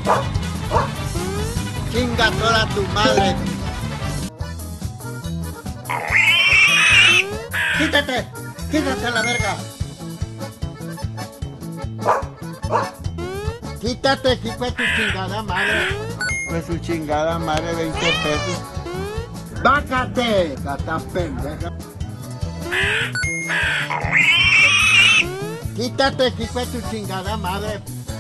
Chinga toda tu madre. Quítate, quítate a la verga. Quítate, hijo de tu chingada madre. Pues su chingada madre, 20 pesos. ¡Bájate! Gata pendeja. Quítate, hijo de tu chingada madre.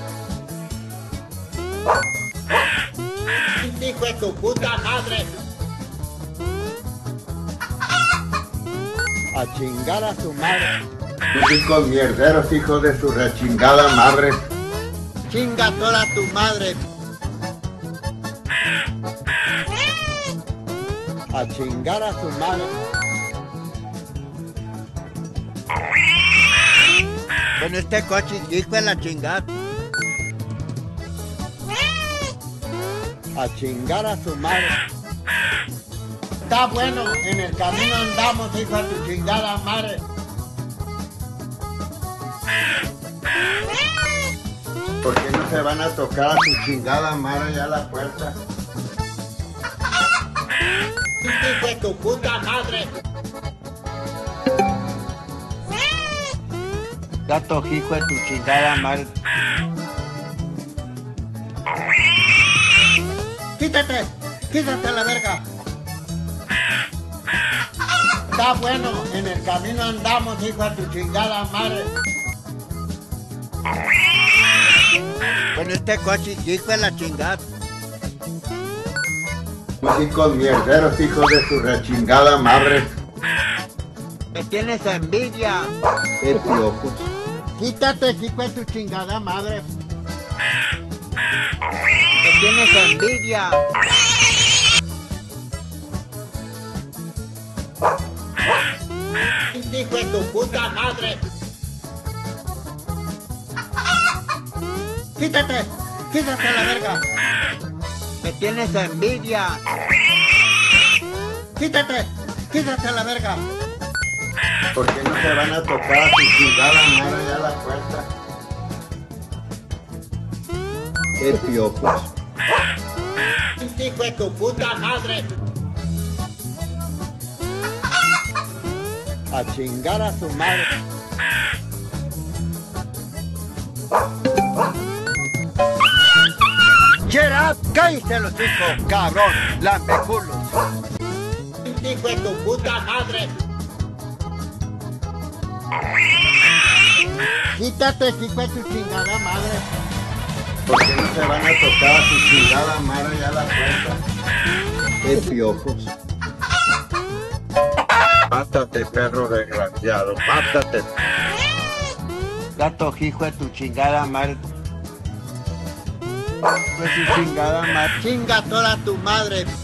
Hijo de tu puta madre. A chingar a su madre. Chicos mierderos, hijos de su rechingada madre. Chinga toda tu madre. A chingar a su madre. Con este coche, hijo de la chingada. A chingar a su madre. Está bueno, en el camino andamos, hijo de tu chingada madre. ¿Por qué no se van a tocar a su chingada madre ya a la puerta? Hijo de tu puta madre. Gato, hijo de tu chingada madre. Quítate, quítate a la verga. Está bueno, en el camino andamos, hijo de tu chingada madre. Con este coche, hijo de la chingada. Chicos mierderos, hijos de su rechingada madre. Me tienes envidia. Qué piojos. Quítate, hijo de tu chingada madre. Me tienes envidia. Hijo de tu puta madre. Quítate, quítate a la verga. Me tienes envidia. Quítate, quítate a la verga. ¿Por qué no se van a tocar a su chingada madre ya a la puerta? Qué piojos. Hijo de tu puta madre. A chingar a su madre. Get up, cállate los hijos, cabrón, lambeculos. Hijo de tu puta madre. Quítate, hijo de tu chingada madre. ¿Por qué no se van a tocar a su chingada madre ya a la puerta? Qué piojos. Mátate, perro desgraciado, mátate. Gato, hijo de tu chingada madre. Pues su chingada madre. Chinga toda tu madre.